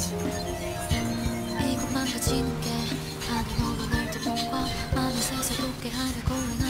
이곳 망가지는 게 아니 너도 날 때 뭔가 마음을 새서 돋게 하려고 해